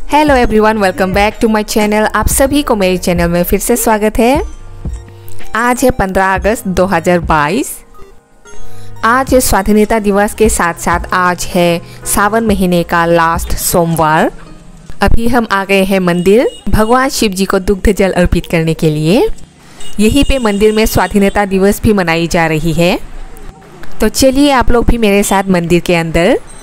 Hello everyone, welcome back to my channel. आप सभी को मेरे चैनल में फिर से स्वागत है। आज है 15 अगस्त 2022। आज स्वाधीनता दिवस के साथ साथ आज है सावन महीने का लास्ट सोमवार। अभी हम आ गए हैं मंदिर भगवान शिव जी को दुग्ध जल अर्पित करने के लिए। यहीं पे मंदिर में स्वाधीनता दिवस भी मनाई जा रही है। तो चलिए आप लोग भी मेरे साथ मंदिर के अंदर